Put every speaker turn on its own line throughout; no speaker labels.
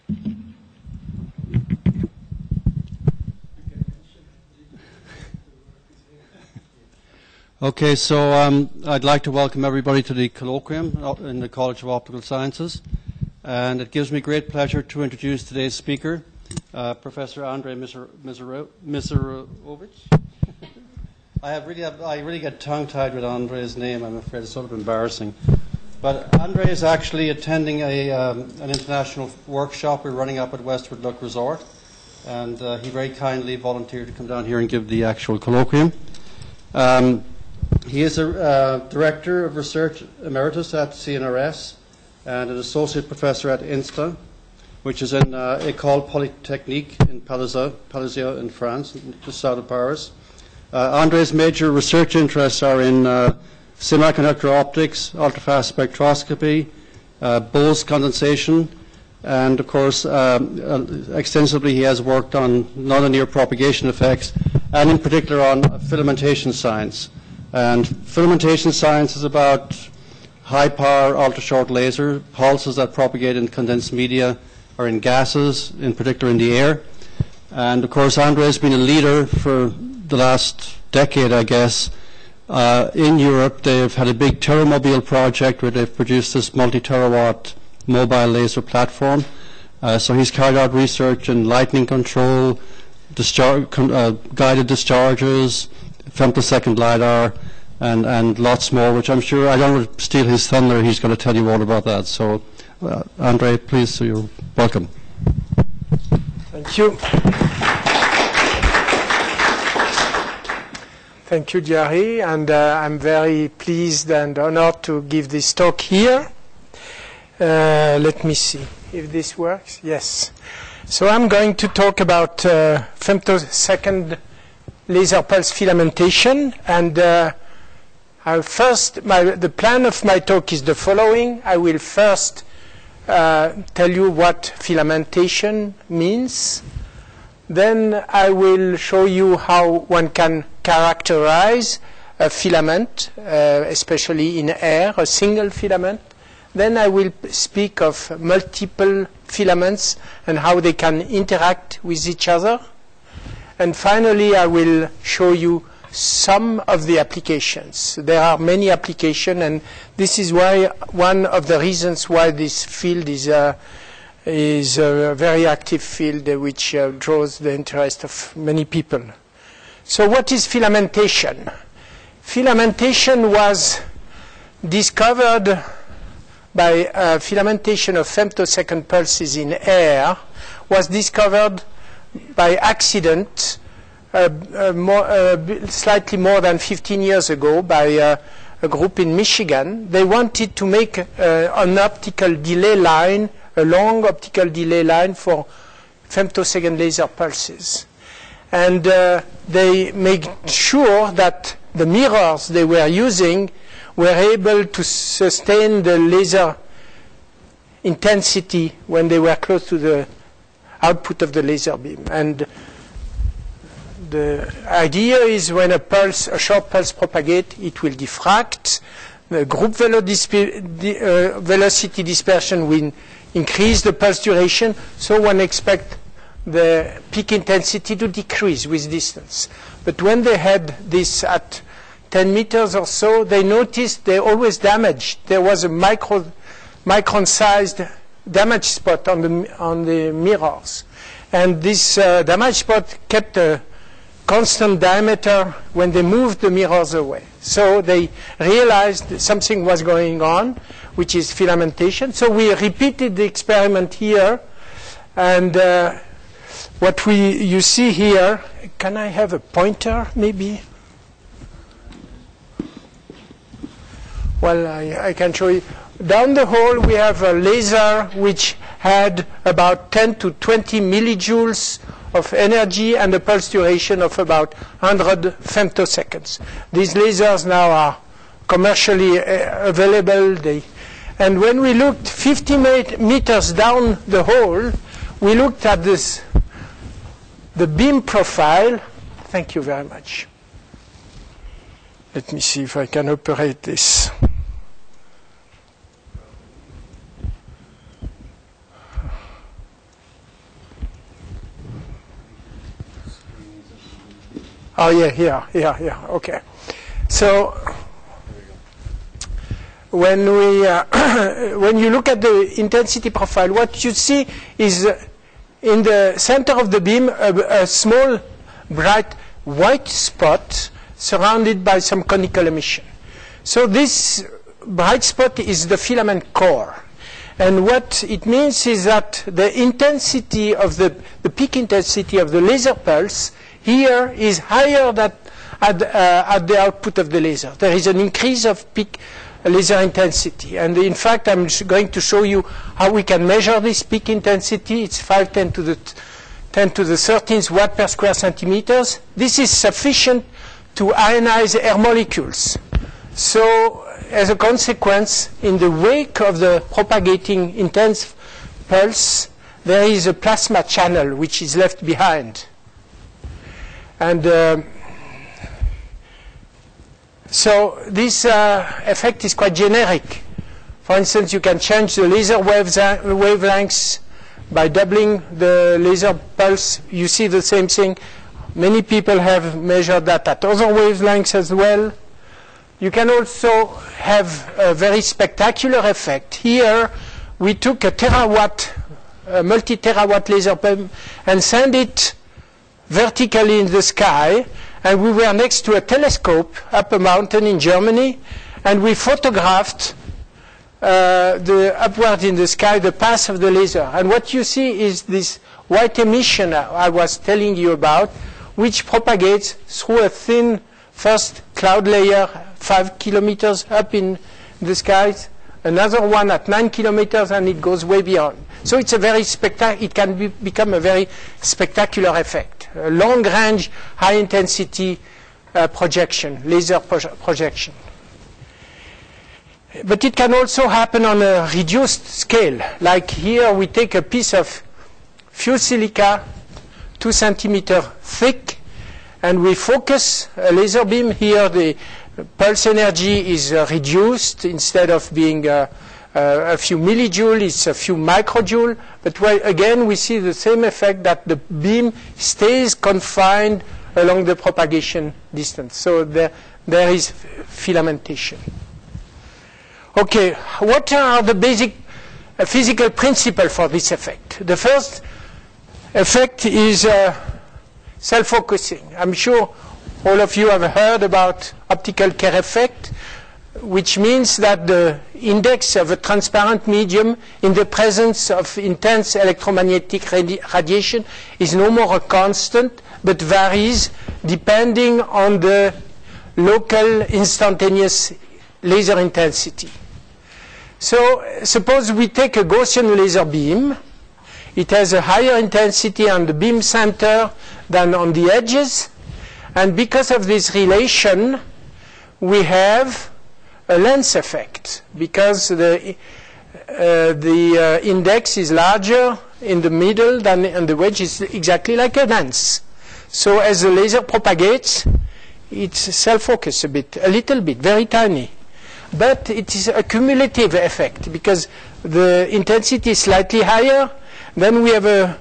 Okay, so I'd like to welcome everybody to the colloquium in the College of Optical Sciences. And it gives me great pleasure to introduce today's speaker, Professor Andrei Misarovic. I really get tongue-tied with Andrei's name, I'm afraid. It's sort of embarrassing. But Andrei is actually attending an international workshop we're running up at Westward Look Resort. And he very kindly volunteered to come down here and give the actual colloquium. He is a Director of Research Emeritus at CNRS and an Associate Professor at INSTA, which is in École Polytechnique in Palaiseau in France, just south of Paris. Andrei's major research interests are in semiconductor optics, ultrafast spectroscopy, Bose condensation, and of course extensively he has worked on nonlinear propagation effects and in particular on filamentation science. And filamentation science is about high-power, ultra-short laser pulses that propagate in condensed media or in gases, in particular in the air. And, of course, Andrei has been a leader for the last decade, I guess. In Europe, they've had a big Terramobile project where they've produced this multi-terawatt mobile laser platform. So he's carried out research in lightning control, guided discharges, femtosecond LiDAR, and lots more, which I'm sure, I don't want to steal his thunder, he's going to tell you all about that. So, Andrei, please, so you're welcome.
Thank you. Thank you, Jerry, and I'm very pleased and honored to give this talk here. Let me see if this works. Yes. So I'm going to talk about femtosecond laser pulse filamentation, and the plan of my talk is the following. I will first tell you what filamentation means. Then I will show you how one can characterize a filament, especially in air, a single filament. Then I will speak of multiple filaments and how they can interact with each other. And finally, I will show you some of the applications. There are many applications, and this is why one of the reasons why this field is a very active field which draws the interest of many people. So what is filamentation? Filamentation was discovered by filamentation of femtosecond pulses in air, was discovered by accident slightly more than 15 years ago by a group in Michigan. They wanted to make an optical delay line, a long optical delay line for femtosecond laser pulses. And they made sure that the mirrors they were using were able to sustain the laser intensity when they were close to the output of the laser beam. And the idea is when a short pulse propagates, it will diffract. The group velocity dispersion will increase the pulse duration, so one expects the peak intensity to decrease with distance. But when they had this at 10 meters or so, they noticed they always damaged. There was a micron-sized damage spot on the mirrors. And this damage spot kept a constant diameter when they moved the mirrors away. So they realized something was going on, which is filamentation. So we repeated the experiment here. And what you see here, can I have a pointer maybe? Well, I can show you. Down the hall, we have a laser which had about 10 to 20 millijoules of energy and a pulse duration of about 100 femtoseconds. These lasers now are commercially available. And when we looked 50 meters down the hall, we looked at the beam profile. Thank you very much. Let me see if I can operate this. Oh, yeah, here, okay. So when you look at the intensity profile, what you see is in the center of the beam a small bright white spot surrounded by some conical emission. So this bright spot is the filament core. And what it means is that the intensity of the peak intensity of the laser pulse here is higher than at the output of the laser. There is an increase of peak laser intensity. And in fact, I'm going to show you how we can measure this peak intensity. It's 510 to the 10 to the 13th watt per square centimeters. This is sufficient to ionize air molecules. So as a consequence, in the wake of the propagating intense pulse, there is a plasma channel which is left behind. And so this effect is quite generic. For instance, you can change the laser wavelengths by doubling the laser pulse. You see the same thing. Many people have measured that at other wavelengths as well. You can also have a very spectacular effect. Here, we took a multi-terawatt laser beam and sent it vertically in the sky. And we were next to a telescope up a mountain in Germany. And we photographed upward in the sky the path of the laser. And what you see is this white emission I was telling you about, which propagates through a thin first cloud layer 5 kilometers up in the skies, another one at 9 kilometers, and it goes way beyond. So it's a very it can become a very spectacular effect, a long-range, high-intensity projection, laser projection. But it can also happen on a reduced scale. Like here, we take a piece of fused silica, 2 centimeters thick, and we focus a laser beam. Here, the pulse energy is reduced. Instead of being a few millijoule, it's a few microjoule. But again, we see the same effect, that the beam stays confined along the propagation distance. So there is filamentation. Okay, what are the basic physical principles for this effect? The first effect is self-focusing. I'm sure all of you have heard about optical Kerr effect, which means that the index of a transparent medium in the presence of intense electromagnetic radiation is no more a constant, but varies depending on the local instantaneous laser intensity. So suppose we take a Gaussian laser beam. It has a higher intensity on the beam center than on the edges. And because of this relation, we have a lens effect, because the index is larger in the middle than and the wedge is exactly like a lens. So as the laser propagates, it's self-focused a little bit, very tiny. But it is a cumulative effect, because the intensity is slightly higher. Then we have a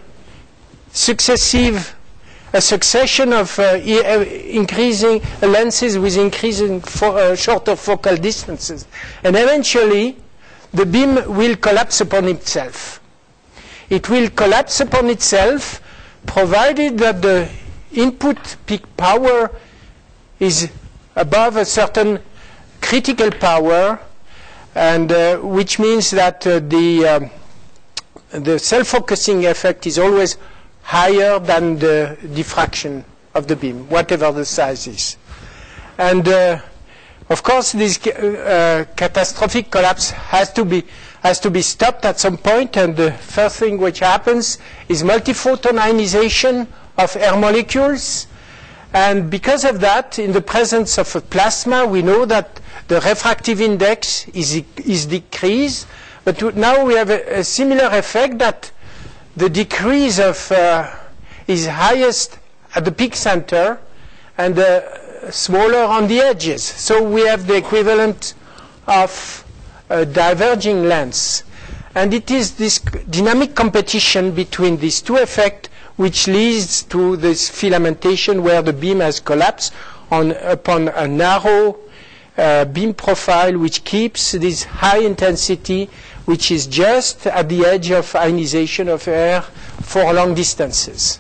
succession of increasing lenses with increasing shorter focal distances. And eventually, the beam will collapse upon itself. It will collapse upon itself, provided that the input peak power is above a certain critical power, and which means that the self-focusing effect is always higher than the diffraction of the beam, whatever the size is. And of course, this catastrophic collapse has to be stopped at some point. And the first thing which happens is multiphoton ionization of air molecules. And because of that, in the presence of a plasma, we know that the refractive index is decreased. But now we have a similar effect, that the decrease of is highest at the peak center and smaller on the edges. So we have the equivalent of a diverging lens. And it is this dynamic competition between these two effects which leads to this filamentation where the beam has collapsed upon a narrow beam profile which keeps this high intensity, which is just at the edge of ionization of air for long distances.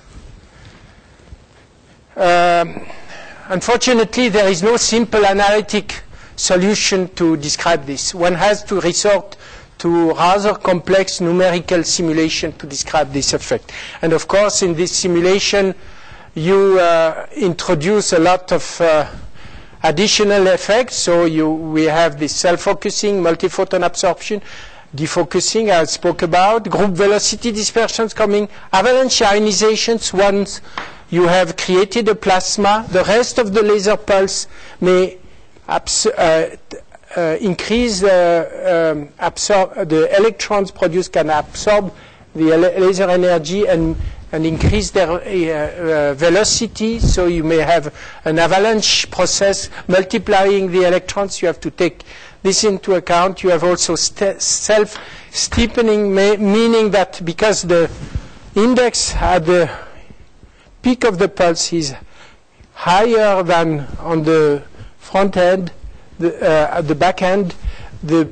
Unfortunately, there is no simple analytic solution to describe this. One has to resort to rather complex numerical simulation to describe this effect. And of course, in this simulation, you introduce a lot of additional effects. So we have this self-focusing, multi-photon absorption, defocusing, I spoke about, group velocity dispersions coming, avalanche ionizations. Once you have created a plasma, the rest of the laser pulse may increase the electrons produced can absorb the laser energy and increase their velocity. So you may have an avalanche process multiplying the electrons. You have to take this into account. You have also self-steepening, meaning that because the index at the peak of the pulse is higher than on the front end, at the back end, the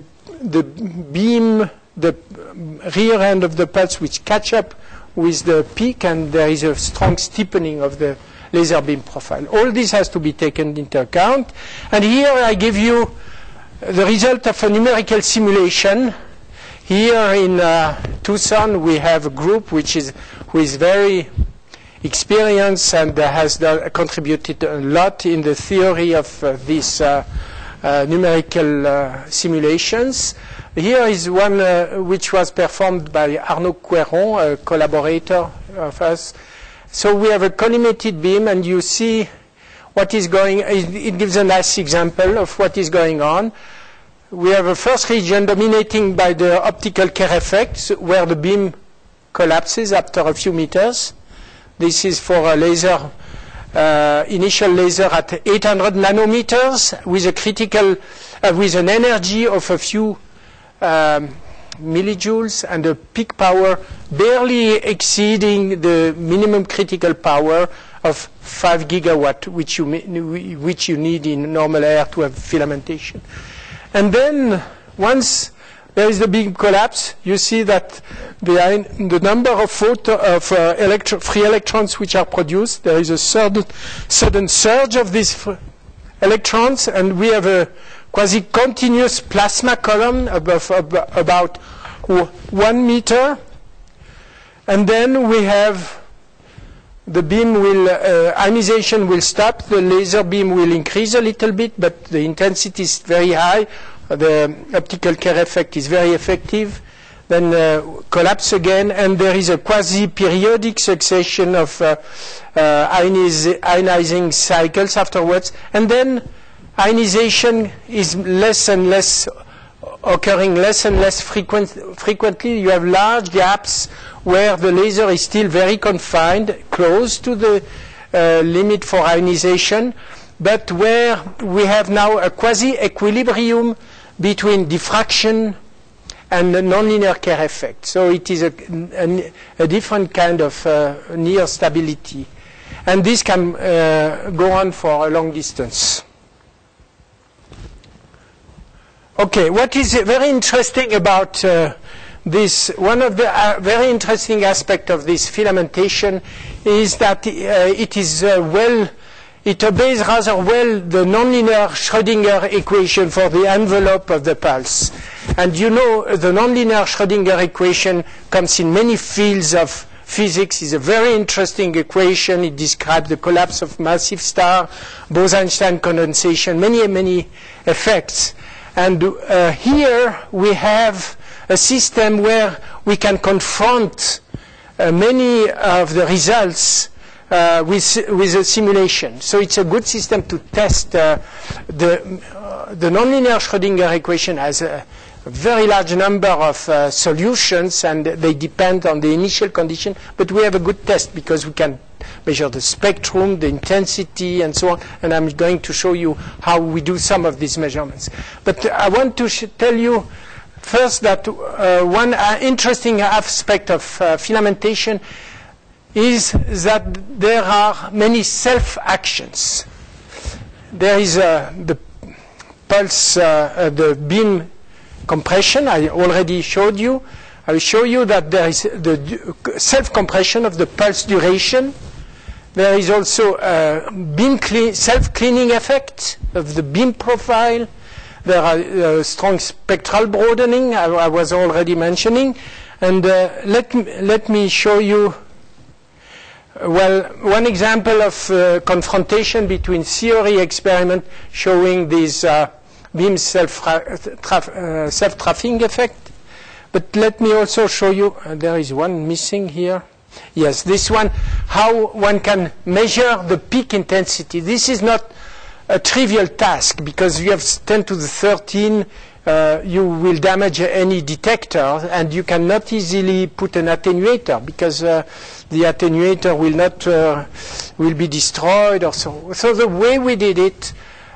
beam, the rear end of the pulse, which catch up with the peak, and there is a strong steepening of the laser beam profile. All this has to be taken into account. And here I give you the result of a numerical simulation. Here in Tucson, we have a group who is very experienced and has contributed a lot in the theory of these numerical simulations. Here is one which was performed by Arnaud Queyron, a collaborator of us. So we have a collimated beam, and you see what is going. It gives a nice example of what is going on. We have a first region dominating by the optical Kerr effect, where the beam collapses after a few meters. This is for a laser, initial laser at 800 nanometers with a critical, with an energy of a few millijoules and a peak power barely exceeding the minimum critical power of 5 gigawatt, which you need in normal air to have filamentation. And then once there is the big collapse, you see that the number of free electrons which are produced, there is a sudden surge of these electrons, and we have a quasi-continuous plasma column about 1 meter. And then we have the beam ionization will stop, the laser beam will increase a little bit, but the intensity is very high. The optical Kerr effect is very effective. Then collapse again, and there is a quasi-periodic succession of ionizing cycles afterwards. And then ionization is less and less occurring less and less frequently. You have large gaps where the laser is still very confined, close to the limit for ionization, but where we have now a quasi-equilibrium between diffraction and the nonlinear Kerr effect. So it is a different kind of near stability. And this can go on for a long distance. Okay, what is very interesting about this, one of the very interesting aspects of this filamentation is that it obeys rather well the nonlinear Schrödinger equation for the envelope of the pulse. And you know the nonlinear Schrödinger equation comes in many fields of physics. It's a very interesting equation. It describes the collapse of massive star, Bose-Einstein condensation, many effects. And here we have a system where we can confront many of the results with a simulation. So it's a good system to test. The nonlinear Schrödinger equation has a very large number of solutions, and they depend on the initial condition. But we have a good test because we can measure the spectrum, the intensity, and so on. And I'm going to show you how we do some of these measurements. But I want to tell you first that one interesting aspect of filamentation is that there are many self-actions. There is the pulse, the beam compression. I already showed you. I will show you that there is the self-compression of the pulse duration. There is also a beam self-cleaning effect of the beam profile. There are strong spectral broadening, I was already mentioning. And let me show you, well, one example of confrontation between theory experiment showing this beam self-trafficking effect. But let me also show you, there is one missing here. Yes, this one, how one can measure the peak intensity. This is not a trivial task because you have 10 to the 13, you will damage any detector, and you cannot easily put an attenuator because the attenuator will be destroyed or so. So the way we did it,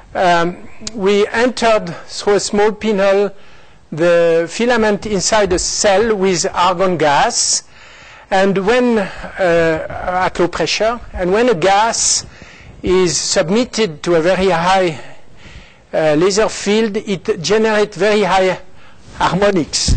we entered through a small pinhole the filament inside a cell with argon gas, and when at low pressure, and when a gas is submitted to a very high laser field, it generates very high harmonics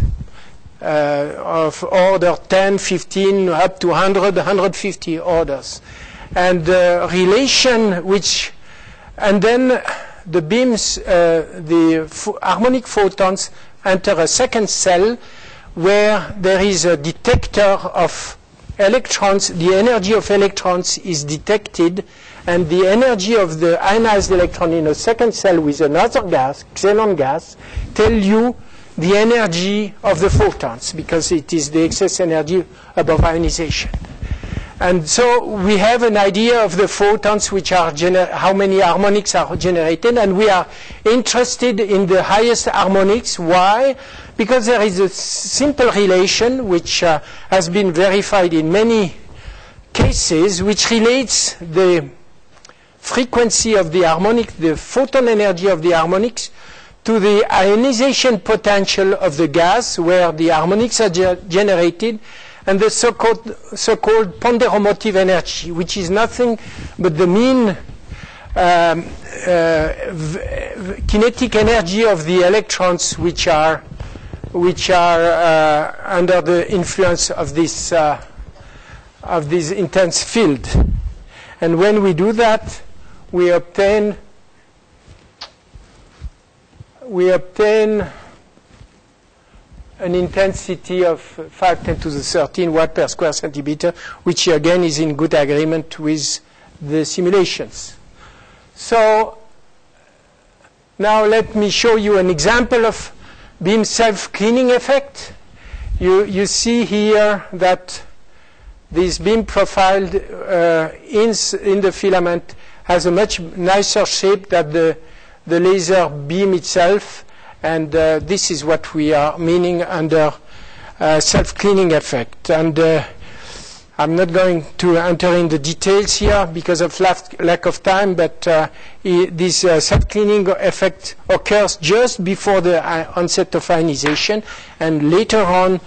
of order 10, 15, up to 100, 150 orders. And the relation which, and then the beams, the harmonic photons enter a second cell where there is a detector of electrons. The energy of electrons is detected, and the energy of the ionized electron in a second cell with another gas, xenon gas, tell you the energy of the photons because it is the excess energy above ionization. And so we have an idea of the photons, which are how many harmonics are generated, and we are interested in the highest harmonics. Why? Because there is a simple relation which has been verified in many cases, which relates the frequency of the harmonic, the photon energy of the harmonics, to the ionization potential of the gas where the harmonics are generated, and the so-called ponderomotive energy, which is nothing but the mean kinetic energy of the electrons which are under the influence of this intense field. And when we do that, we obtain an intensity of 5 × 10⁻13 watt per square centimeter, which again is in good agreement with the simulations. So now let me show you an example of beam self-cleaning effect. You see here that this beam profiled in the filament has a much nicer shape than the laser beam itself. And this is what we are meaning under self-cleaning effect. And I'm not going to enter in the details here because of lack of time, but this self-cleaning effect occurs just before the onset of ionization, and later on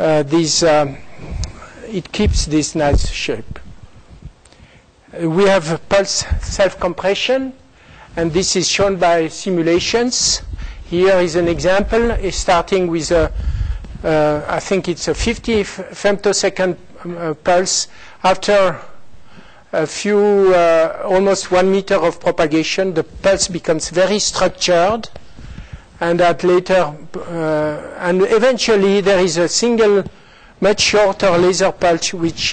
it keeps this nice shape. We have pulse self-compression, and this is shown by simulations. Here is an example, starting with I think it's a 50 femtosecond pulse. After a few, almost 1 meter of propagation, the pulse becomes very structured, and that later, and eventually there is a single, much shorter laser pulse which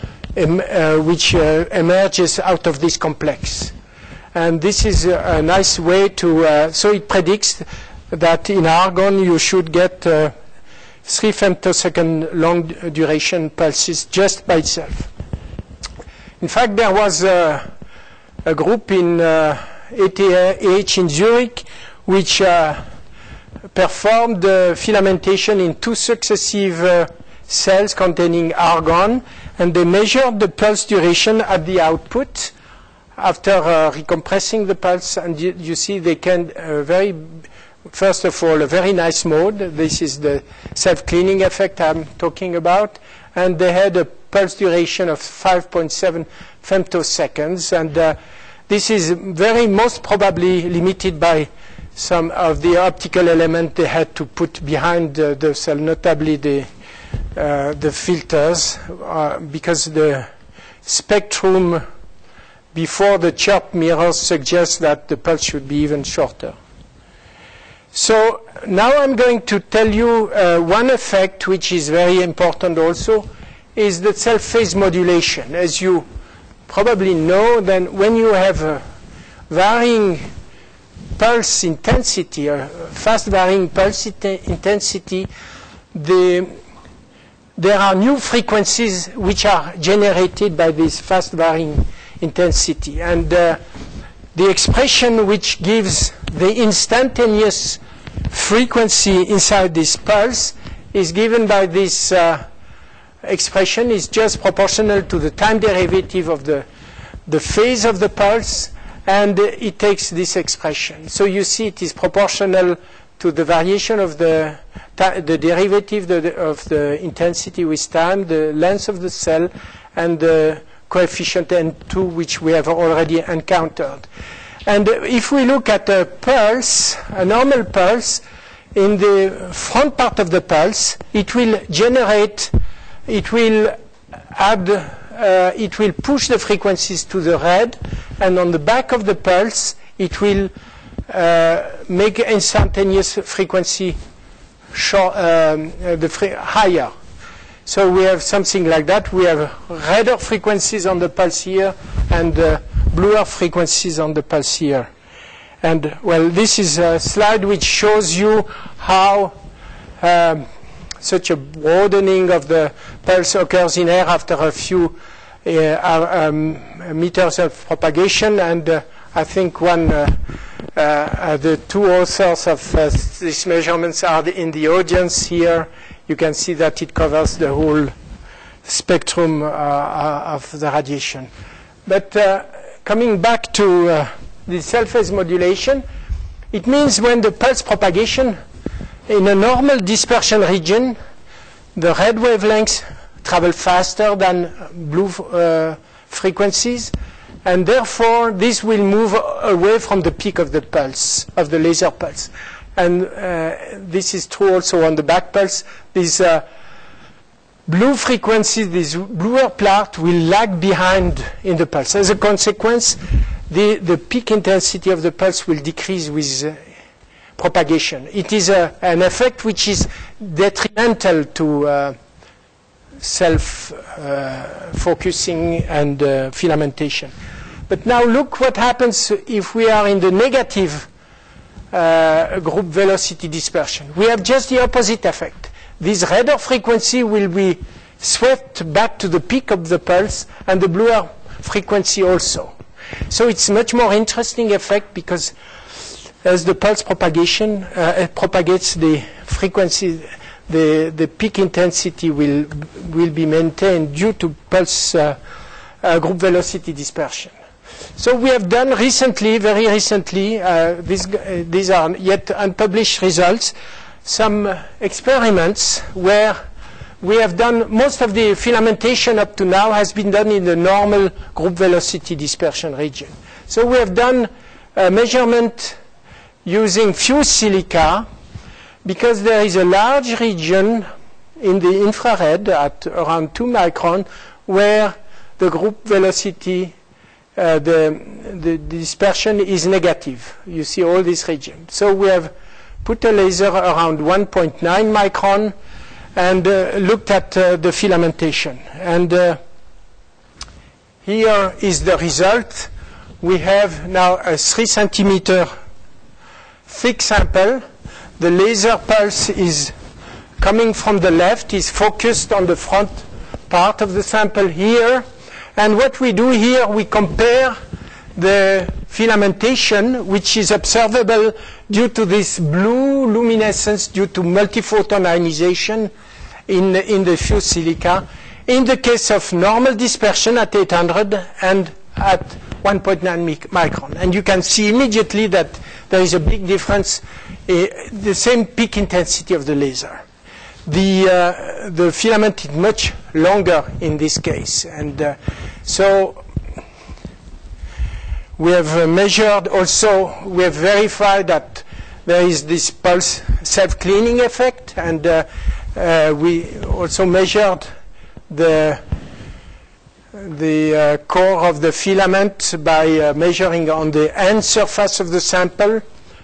emerges out of this complex. And this is a nice way to, so it predicts that in argon you should get 3 femtosecond long duration pulses just by itself. In fact, there was a group in ETH in Zurich which performed the filamentation in 2 successive cells containing argon, and they measured the pulse duration at the output after recompressing the pulse, and you see they can first of all, a very nice mode. This is the self-cleaning effect I'm talking about. and they had a pulse duration of 5.7 femtoseconds. And this is most probably limited by some of the optical elements they had to put behind the cell, notably the filters, because the spectrum before the chirp mirrors suggests that the pulse should be even shorter. So now I'm going to tell you one effect which is very important also, is the cell phase modulation. As you probably know, then when you have a varying pulse intensity, or fast varying pulse intensity, there are new frequencies which are generated by this fast varying intensity. And the expression which gives the instantaneous frequency inside this pulse is given by this expression, is just proportional to the time derivative of the phase of the pulse, and it takes this expression. So you see it is proportional to the variation of the derivative of the intensity with time, the length of the cell, and the coefficient N2, which we have already encountered. And if we look at a pulse, a normal pulse, in the front part of the pulse, it will generate, it will push the frequencies to the red, and on the back of the pulse, it will make instantaneous frequency higher. So we have something like that. We have redder frequencies on the pulse here, and bluer frequencies on the pulse here. And, well, this is a slide which shows you how such a broadening of the pulse occurs in air after a few meters of propagation. And I think the two authors of these measurements are in the audience here. You can see that it covers the whole spectrum of the radiation. But coming back to the cell phase modulation, it means when the pulse propagation in a normal dispersion region, the red wavelengths travel faster than blue frequencies, and therefore this will move away from the peak of the pulse, of the laser pulse. And this is true also on the back pulse. These blue frequencies, this bluer part will lag behind in the pulse. As a consequence, the peak intensity of the pulse will decrease with propagation. It is an effect which is detrimental to self-focusing and filamentation. But now look what happens if we are in the negative group velocity dispersion. We have just the opposite effect. This redder frequency will be swept back to the peak of the pulse, and the bluer frequency also. So it's a much more interesting effect, because as the pulse propagation propagates, the frequency, the peak intensity will be maintained due to pulse group velocity dispersion. So we have done recently, very recently, these are yet unpublished results, some experiments where we have done, most of the filamentation up to now has been done in the normal group velocity dispersion region. So we have done a measurement using fused silica, because there is a large region in the infrared at around 2 micron where the group velocity, the dispersion is negative. You see all this region. So we have put a laser around 1.9 micron and looked at the filamentation. And here is the result. We have now a 3 centimeter thick sample. The laser pulse is coming from the left, is focused on the front part of the sample here. And what we do here, we compare the filamentation, which is observable due to this blue luminescence due to multiphoton ionization in the fused silica, in the case of normal dispersion at 800 and at 1.9 micron. And you can see immediately that there is a big difference, the same peak intensity of the laser. the filament is much longer in this case. And so we have measured also, we have verified that there is this pulse self-cleaning effect, and we also measured the core of the filament by measuring on the end surface of the sample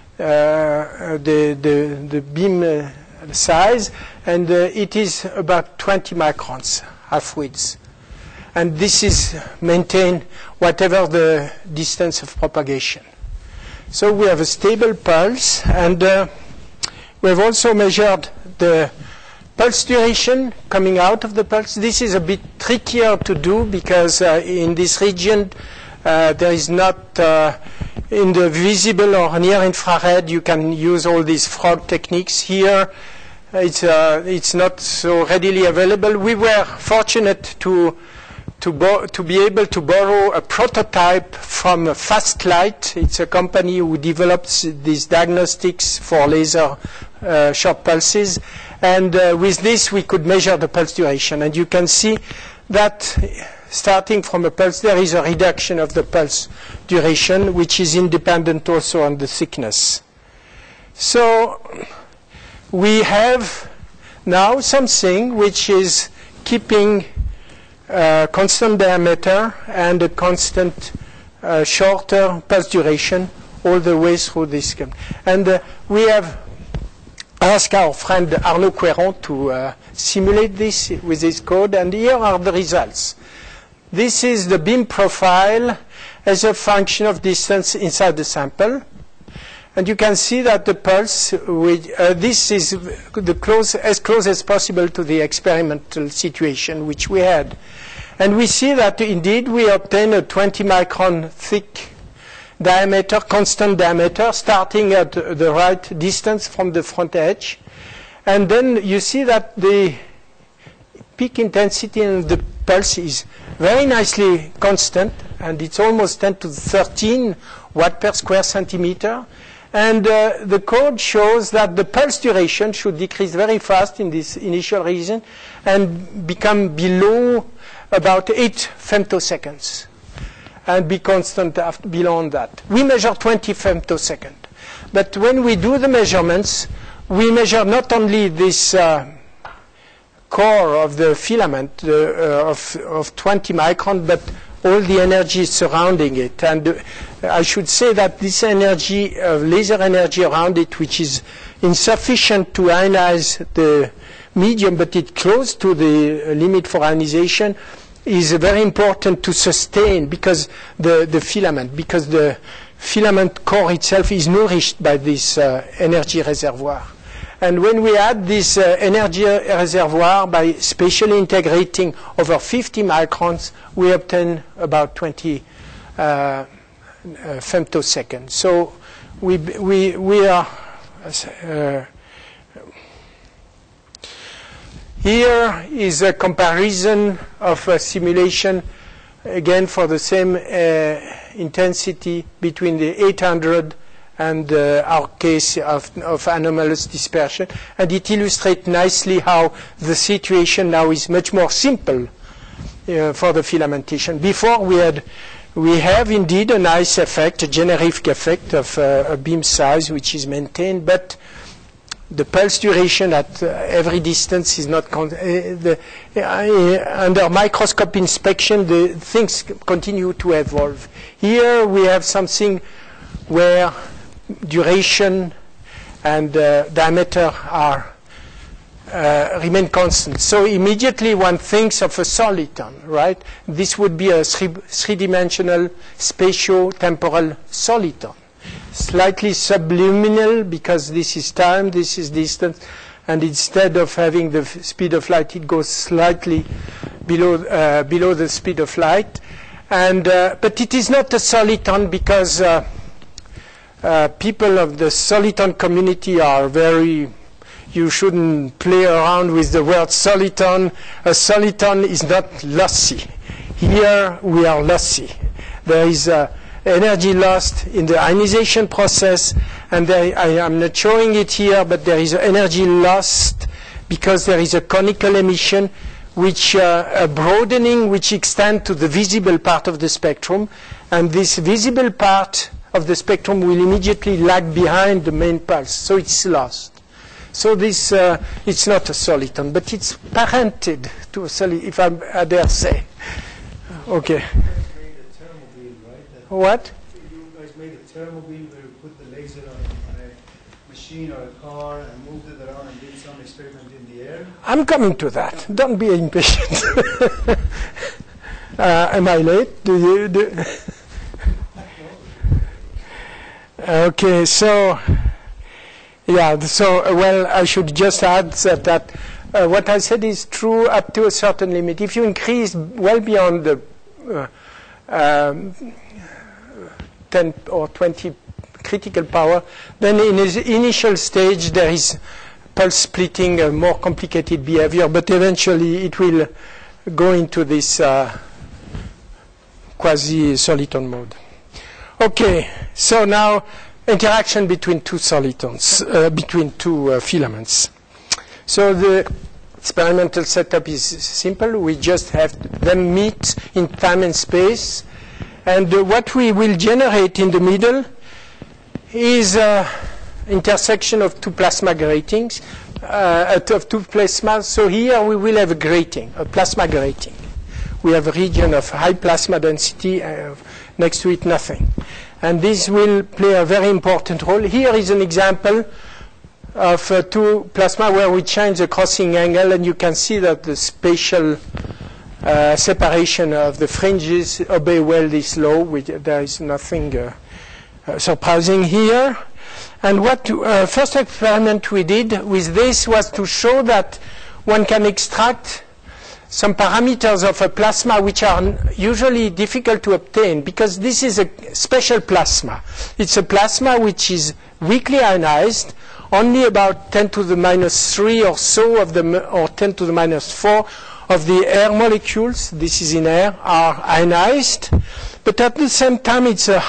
the beam size, and it is about 20 microns half width. And this is maintained whatever the distance of propagation. So we have a stable pulse, and we have also measured the pulse duration coming out of the pulse. This is a bit trickier to do because in this region there is not in the visible or near infrared you can use all these frog techniques. Here it's not so readily available. We were fortunate to be able to borrow a prototype from Fastlight. It's a company who develops these diagnostics for laser short pulses. And with this, we could measure the pulse duration. And you can see that starting from a pulse, there is a reduction of the pulse duration, which is independent also on the thickness. So we have now something which is keeping constant diameter and a constant shorter pulse duration all the way through this. And we have asked our friend Arnaud Queyron to simulate this with his code, and here are the results. This is the beam profile as a function of distance inside the sample. And you can see that the pulse, this is as close as possible to the experimental situation which we had. And we see that indeed we obtain a 20 micron thick diameter, constant diameter, starting at the right distance from the front edge. And then you see that the peak intensity in the pulse is very nicely constant, and it's almost 10 to the 13 watt per square centimeter. And the code shows that the pulse duration should decrease very fast in this initial region and become below about 8 femtoseconds and be constant beyond that. We measure 20 femtoseconds. But when we do the measurements, we measure not only this core of the filament of 20 micron, but all the energy surrounding it. And I should say that this energy, laser energy around it, which is insufficient to ionize the medium, but it's close to the limit for ionization, is very important to sustain because the filament core itself is nourished by this energy reservoir. And when we add this energy reservoir by spatially integrating over 50 microns, we obtain about 20 femtoseconds. So we are here is a comparison of a simulation, again for the same intensity between the 800 and our case of anomalous dispersion. And it illustrates nicely how the situation now is much more simple for the filamentation. Before we have indeed a nice effect, a generic effect of a beam size which is maintained, but the pulse duration at every distance is not under microscope inspection, the things continue to evolve. Here we have something where duration and diameter are remain constant. So immediately one thinks of a soliton, right? This would be a three-dimensional spatio-temporal soliton. Slightly subliminal because this is time, this is distance, and instead of having the speed of light, it goes slightly below the speed of light. And but it is not a soliton because people of the soliton community are very. You shouldn't play around with the word soliton. A soliton is not lossy. Here we are lossy. There is energy lost in the ionization process, and I am not showing it here, but there is energy lost because there is a conical emission which a broadening which extends to the visible part of the spectrum, and this visible part of the spectrum will immediately lag behind the main pulse, so it's lost. So this, it's not a soliton, but it's parented to a soliton, if I dare say. Okay.
You guys made a thermobile, right?
What?
You guys made a thermobile where you put the laser on a machine or a car and moved it around and did some experiment in the air.
I'm coming to that. Don't be impatient. Am I late? Do you? Okay, so yeah, so well, I should just add that what I said is true up to a certain limit. If you increase well beyond the 10 or 20 critical power, then in its initial stage there is pulse splitting, a more complicated behavior, but eventually it will go into this quasi-soliton mode. Okay, so now interaction between two solitons, between two filaments. So the experimental setup is simple. We just have them meet in time and space. And what we will generate in the middle is intersection of two plasma gratings, of two plasmas. So here we will have a grating, a plasma grating. We have a region of high plasma density, next to it nothing. And this will play a very important role. Here is an example of two plasma where we change the crossing angle, and you can see that the spatial separation of the fringes obey well this law. There is nothing surprising here. And what first experiment we did with this was to show that one can extract some parameters of a plasma which are usually difficult to obtain, because this is a special plasma. It's a plasma which is weakly ionized. Only about 10 to the minus 3 or so of the, or 10 to the minus 4 of the air molecules, this is in air, are ionized. But at the same time, it's a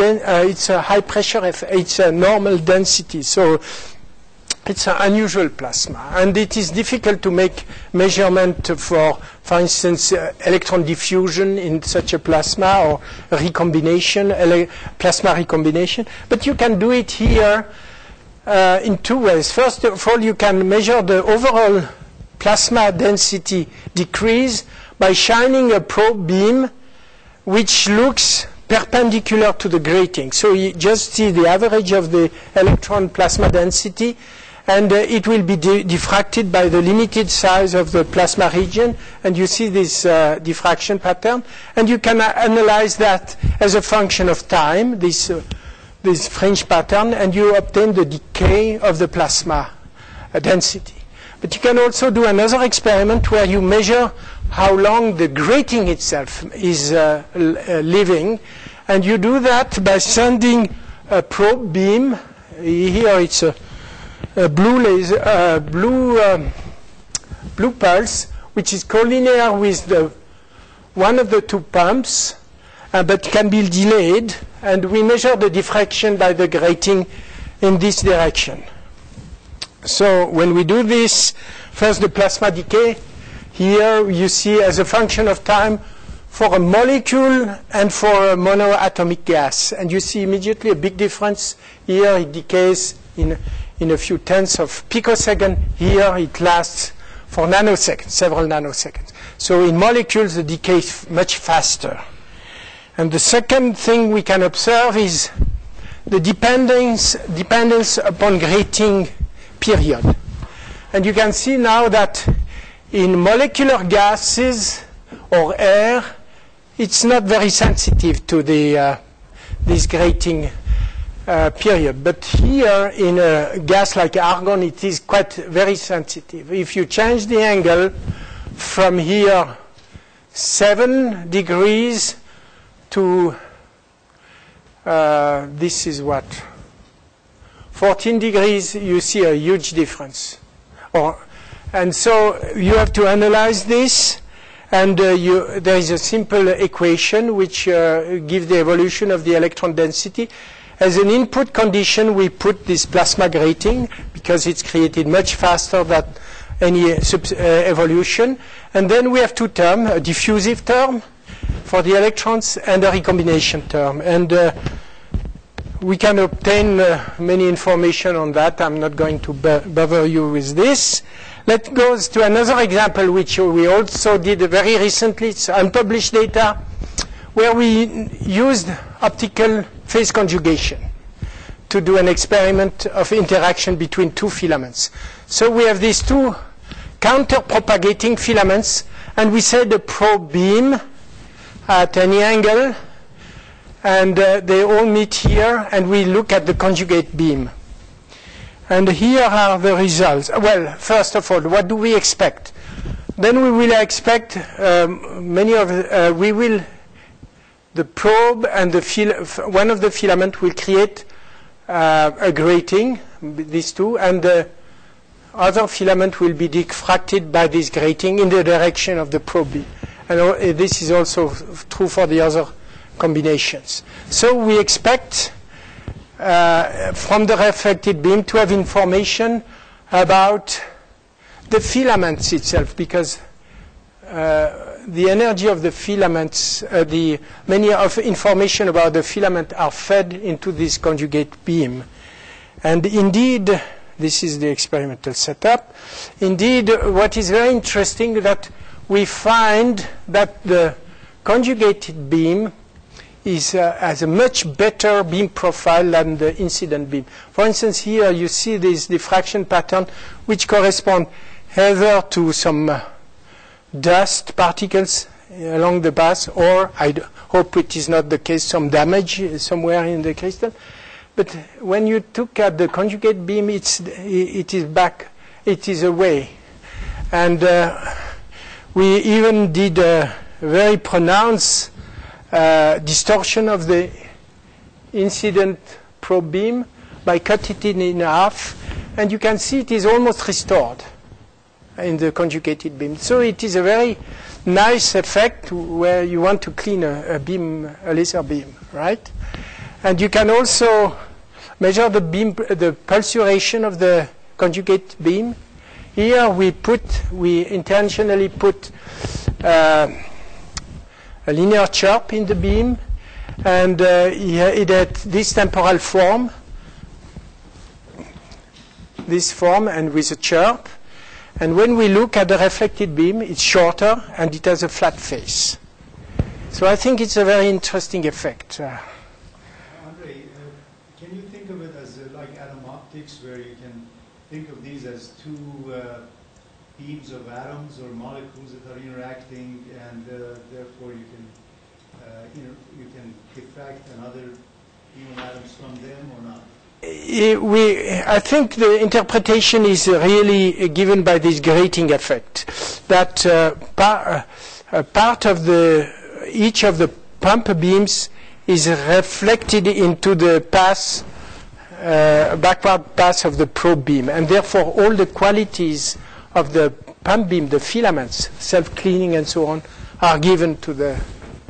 high pressure, it's a normal density. So it's an unusual plasma, and it is difficult to make measurement for instance, electron diffusion in such a plasma or recombination, plasma recombination. But you can do it here in two ways. First of all, you can measure the overall plasma density decrease by shining a probe beam which looks perpendicular to the grating. So you just see the average of the electron plasma density, and it will be diffracted by the limited size of the plasma region, and you see this diffraction pattern, and you can analyze that as a function of time, this fringe pattern, and you obtain the decay of the plasma density. But you can also do another experiment where you measure how long the grating itself is living, and you do that by sending a probe beam. Here it's a blue laser, blue pulse, which is collinear with one of the two pumps, but can be delayed, and we measure the diffraction by the grating in this direction. So when we do this, first the plasma decay. Here you see as a function of time for a molecule and for a monoatomic gas. And you see immediately a big difference. Here it decays in a few tenths of picosecond. Here it lasts for nanoseconds, several nanoseconds. So in molecules, the decay is much faster. And the second thing we can observe is the dependence upon grating period. And you can see now that in molecular gases or air, it's not very sensitive to this grating period. But here, in a gas like argon, it is quite very sensitive. If you change the angle from here 7 degrees to this is what? 14 degrees, you see a huge difference. And so you have to analyze this, and there is a simple equation which gives the evolution of the electron density. As an input condition, we put this plasma grating, because it's created much faster than any evolution. And then we have two terms, a diffusive term for the electrons and a recombination term. And we can obtain many information on that. I'm not going to bother you with this. Let's go to another example, which we also did very recently. It's unpublished data, where we used optical phase conjugation to do an experiment of interaction between two filaments. So we have these two counter-propagating filaments, and we set the probe beam at any angle, and they all meet here, and we look at the conjugate beam. And here are the results. Well, first of all, what do we expect? Then we will expect the probe and one of the filament will create a grating, these two, and the other filament will be diffracted by this grating in the direction of the probe beam. And this is also true for the other combinations. So we expect from the reflected beam to have information about the filaments itself, because the energy of the filaments, many of information about the filament are fed into this conjugate beam. And indeed, this is the experimental setup. Indeed, what is very interesting is that we find that the conjugated beam has a much better beam profile than the incident beam. For instance, here you see this diffraction pattern, which correspond either to some dust particles along the path, or I hope it is not the case, some damage somewhere in the crystal. But when you look at the conjugate beam, it is back, it is away. And we even did a very pronounced distortion of the incident probe beam by cutting it in half, and you can see it is almost restored in the conjugated beam. So it is a very nice effect where you want to clean a laser beam, right? And you can also measure the pulsuration of the conjugate beam. Here we intentionally put a linear chirp in the beam, and it had this temporal form, this form, and with a chirp. And when we look at the reflected beam, it's shorter and it has a flat face. So I think it's a very interesting effect.
Andre, can you think of it as like atom optics, where you can think of these as two beams of atoms or molecules that are interacting, and therefore you can diffract another beam of atoms from them, or not?
I think the interpretation is really given by this grating effect, that part of each of the pump beams is reflected into the backward path of the probe beam, and therefore all the qualities of the pump beam, the filaments, self-cleaning and so on, are given to the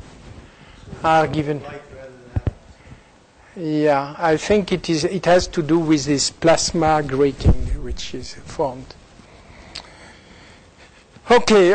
Yeah, I think it has to do with this plasma grating which is formed. Okay,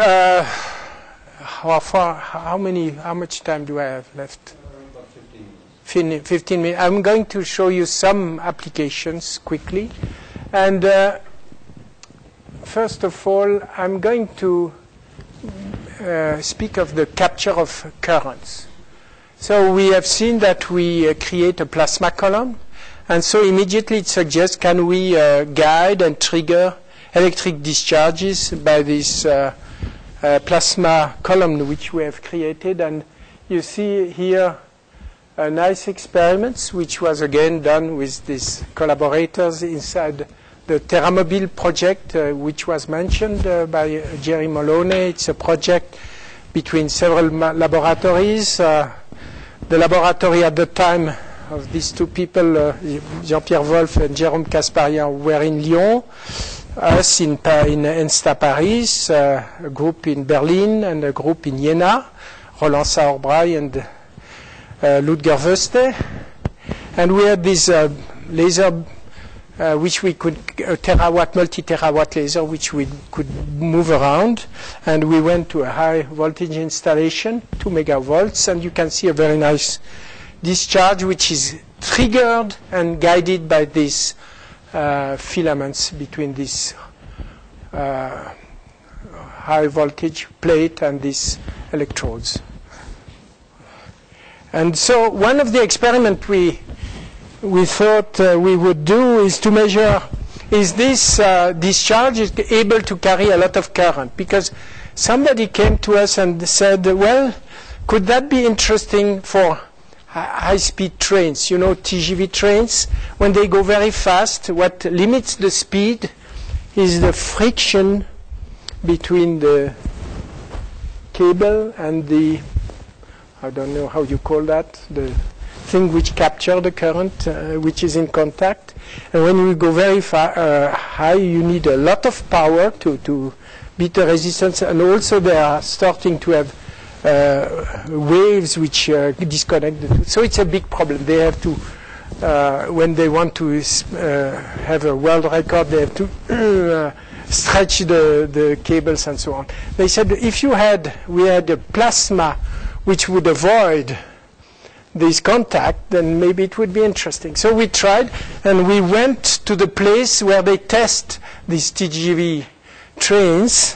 how much time do I have left?
About 15 minutes.
15 minutes. I'm going to show you some applications quickly. And first of all, I'm going to speak of the capture of currents. So we have seen that we create a plasma column, and so immediately it suggests, can we guide and trigger electric discharges by this plasma column which we have created? And you see here a nice experiments which was again done with these collaborators inside the TerraMobile project, which was mentioned by Jerry Moloney. It's a project between several laboratories. The laboratory at the time of these two people, Jean-Pierre Wolf and Jérôme Kasparian, were in Lyon, us in ENSTA Paris, a group in Berlin and a group in Jena, Roland Sauerbray and Ludger Wöste. And we had this laser which we could, terawatt, multi-terawatt laser, which we could move around. And we went to a high voltage installation, 2 megavolts, and you can see a very nice discharge, which is triggered and guided by these filaments between this high voltage plate and these electrodes. And so one of the experiments we thought we would do is to measure, is this discharge is able to carry a lot of current? Because somebody came to us and said, well, could that be interesting for high-speed trains? You know, TGV trains, when they go very fast, what limits the speed is the friction between the cable and the, I don't know how you call that, the thing which captures the current, which is in contact. And when you go very high, you need a lot of power to beat the resistance. And also they are starting to have waves which disconnect the two. So it's a big problem. They have to, when they want to have a world record, they have to stretch the cables and so on. They said if we had a plasma which would avoid this contact, then maybe it would be interesting. So we tried, and we went to the place where they test these TGV trains.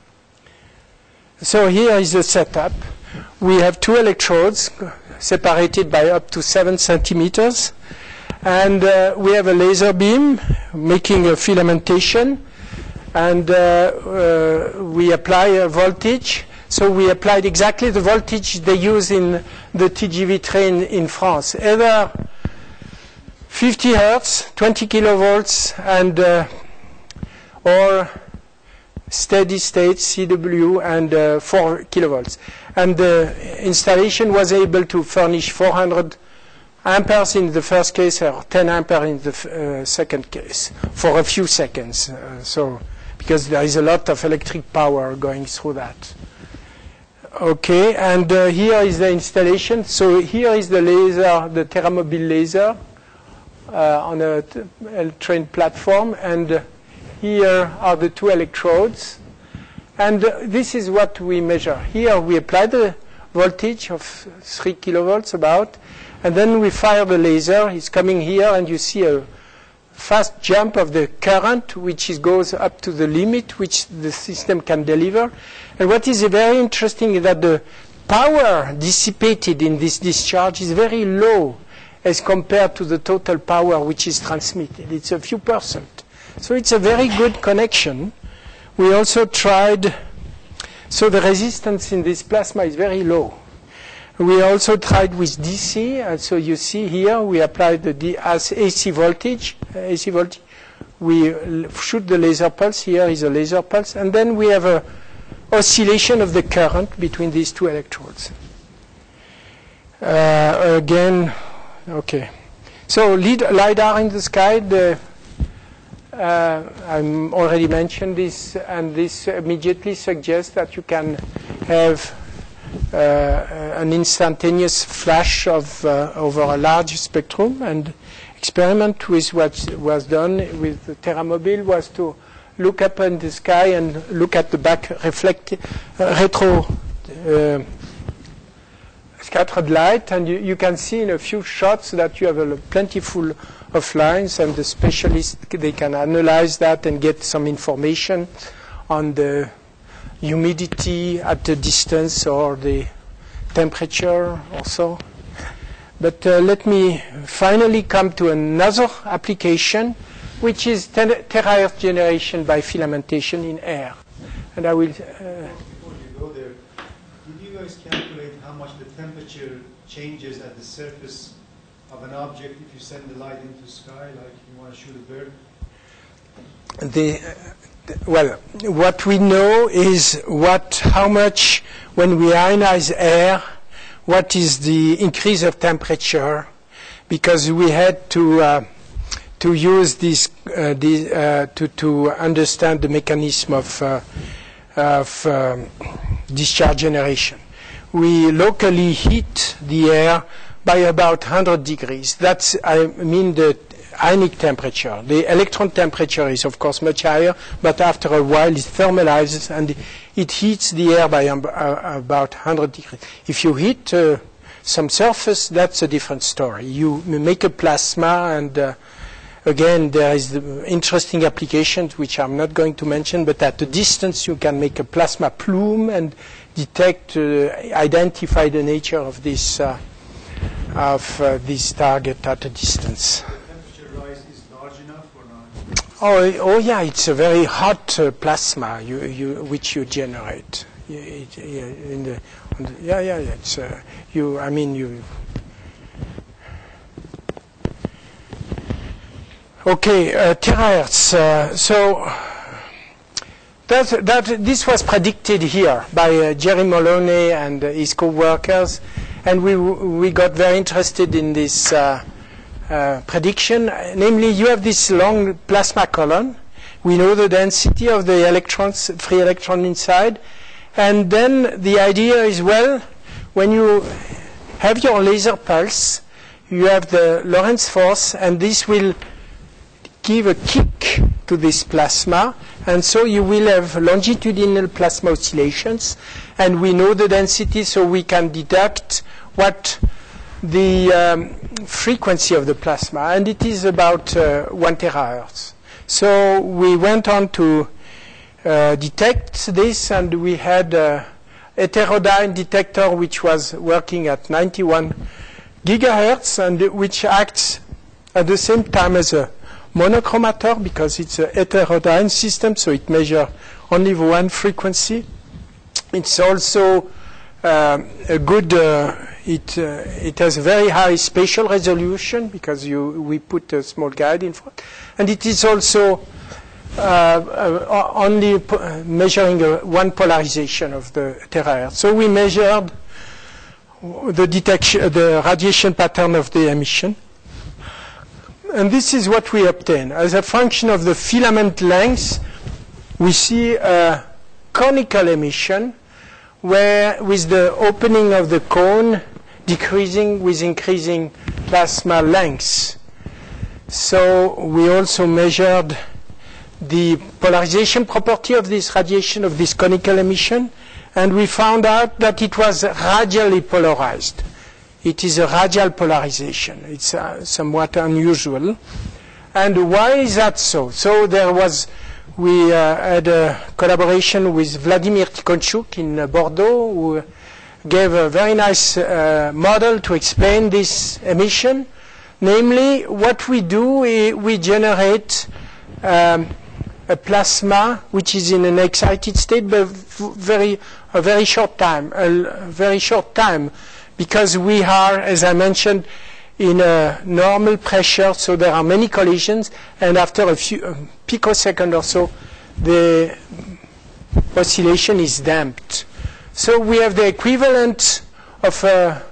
So here is the setup. We have 2 electrodes separated by up to 7 centimeters. And we have a laser beam making a filamentation. And we apply a voltage. So we applied exactly the voltage they use in the TGV train in France. Either 50 hertz, 20 kilovolts, and or steady state CW and 4 kilovolts. And the installation was able to furnish 400 amperes in the first case or 10 amperes in the second case for a few seconds. Because there is a lot of electric power going through that. Okay, and here is the installation. So here is the laser, the TerraMobile laser on a train platform, and here are the 2 electrodes. And this is what we measure. Here we apply the voltage of 3 kilovolts about, and then we fire the laser. It's coming here, and you see a fast jump of the current, which goes up to the limit which the system can deliver. And what is very interesting is that the power dissipated in this discharge is very low as compared to the total power which is transmitted. It's a few percent. So it's a very good connection. We also tried, so the resistance in this plasma is very low. We also tried with DC, and so you see here we applied the AC voltage. We shoot the laser pulse. Here is a laser pulse, and then we have a oscillation of the current between these 2 electrodes. Again, okay. So LiDAR in the sky, I already mentioned this, and this immediately suggests that you can have an instantaneous flash of over a large spectrum. And experiment with what was done with the TerraMobile was to look up in the sky and look at the back retro scattered light, and you can see in a few shots that you have a plentiful of lines, and the specialists, they can analyze that and get some information on the humidity at the distance or the temperature also. But let me finally come to another application, which is terahertz generation by filamentation in air. And I will...
Before you go there, did you guys calculate how much the temperature changes at the surface of an object if you send the light into the sky, like you want to shoot a bird?
Well, what we know is how much, when we ionize air, what is the increase of temperature, because we had to use this to understand the mechanism of discharge generation. We locally heat the air by about 100 degrees. That's, I mean, the ionic temperature. The electron temperature is, of course, much higher, but after a while it thermalizes and it heats the air by about 100 degrees. If you heat some surface, that's a different story. You make a plasma, and again, there is the interesting applications which I'm not going to mention, but at a distance you can make a plasma plume and detect, identify the nature of this target at a distance.
The temperature rise is large enough or not?
Oh yeah, it's a very hot plasma which you generate. It's Okay, terahertz. So this was predicted here by Jerry Moloney and his co-workers, and we got very interested in this prediction. Namely, you have this long plasma column. We know the density of the electrons, free electron inside, and then the idea is, well, when you have your laser pulse, you have the Lorentz force, and this will give a kick to this plasma, and so you will have longitudinal plasma oscillations, and we know the density, so we can deduct what the frequency of the plasma, and it is about 1 terahertz. So we went on to detect this, and we had a heterodyne detector which was working at 91 gigahertz, and which acts at the same time as a monochromator because it's a heterodyne system, so it measures only one frequency. It's also a good, it has a very high spatial resolution because we put a small guide in front. And it is also only measuring one polarization of the terahertz. So we measured the radiation pattern of the emission. And this is what we obtain. As a function of the filament length, we see a conical emission where with the opening of the cone decreasing with increasing plasma length. So we also measured the polarization property of this radiation, of this conical emission, and we found out that it was radially polarized. It is a radial polarization. It's somewhat unusual. And why is that so? So we had a collaboration with Vladimir Tikhonchuk in Bordeaux, who gave a very nice model to explain this emission. Namely, what we do, we generate a plasma which is in an excited state, but a very short time. Because we are, as I mentioned, in a normal pressure, so there are many collisions, and after a few picosecond or so, the oscillation is damped. So we have the equivalent of a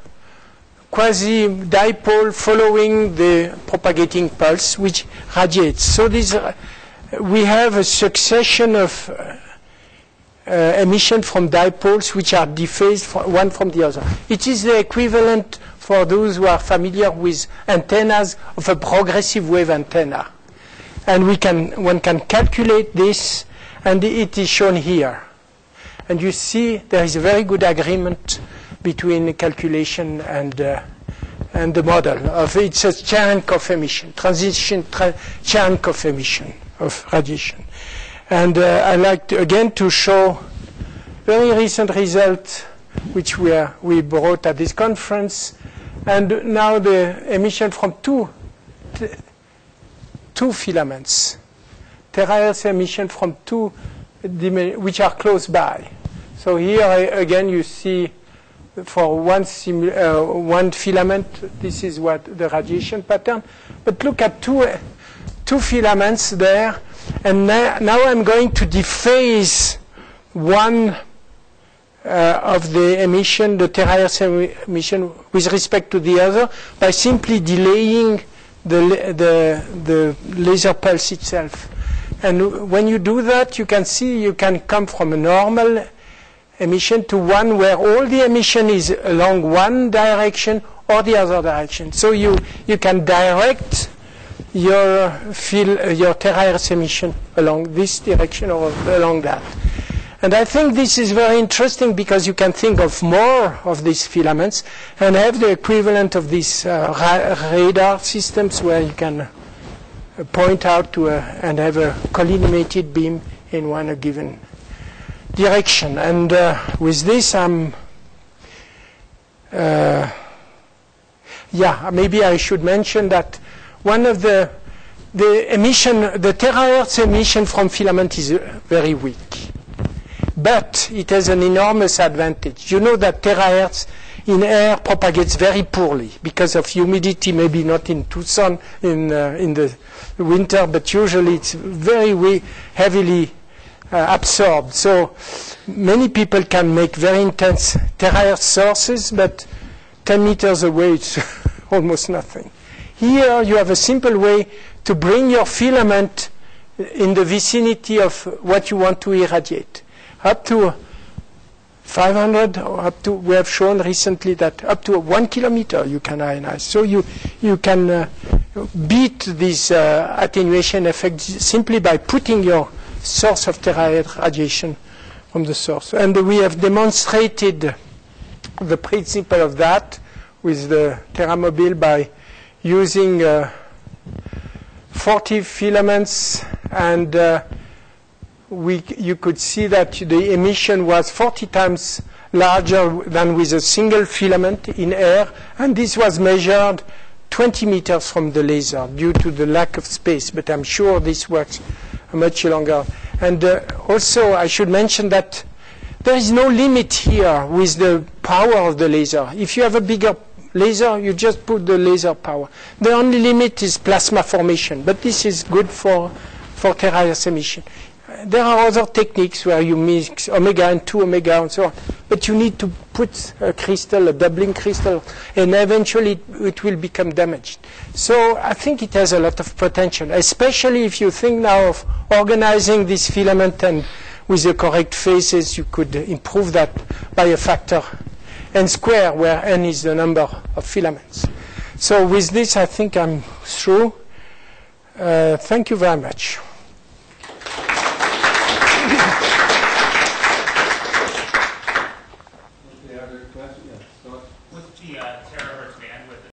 quasi-dipole following the propagating pulse, which radiates. So we have a succession of emission from dipoles which are dephased one from the other. It is the equivalent, for those who are familiar with antennas, of a progressive wave antenna. And one can calculate this, and it is shown here. And you see there is a very good agreement between the calculation and the model of it's a Cherenkov emission, transition Cherenkov emission of radiation. And I'd like again to show very recent result which we brought at this conference. And now the emission from two filaments, terahertz emission from two which are close by. So here again you see for one filament, this is what the radiation pattern. But look at two filaments there. And now I'm going to dephase one of the emission, the terahertz emission, with respect to the other by simply delaying the laser pulse itself. And when you do that, you can see you can come from a normal emission to one where all the emission is along one direction or the other direction. So you can direct your terahertz emission along this direction or along that. And I think this is very interesting because you can think of more of these filaments and have the equivalent of these radar systems where you can point out to and have a collimated beam in one given direction. And with this, maybe I should mention that one of the terahertz emission from filament is very weak. But it has an enormous advantage. You know that terahertz in air propagates very poorly because of humidity, maybe not in Tucson in the winter, but usually it's very heavily absorbed. So many people can make very intense terahertz sources, but 10 meters away it's almost nothing. Here you have a simple way to bring your filament in the vicinity of what you want to irradiate. Up to 500, or up to, we have shown recently that up to 1 kilometer you can ionize. So you can beat this attenuation effect simply by putting your source of terahertz radiation from the source. And we have demonstrated the principle of that with the TerraMobile by using 40 filaments, and you could see that the emission was 40 times larger than with a single filament in air, and this was measured 20 meters from the laser due to the lack of space, but I'm sure this works much longer. And also I should mention that there is no limit here with the power of the laser. If you have a bigger laser, you just put the laser power. The only limit is plasma formation, but this is good for terahertz emission. There are other techniques where you mix omega and 2 omega and so on, but you need to put a crystal, a doubling crystal, and eventually it will become damaged. So I think it has a lot of potential, especially if you think now of organizing this filament, and with the correct phases you could improve that by a factor n square, where n is the number of filaments. So with this I think I'm through. Thank you very much.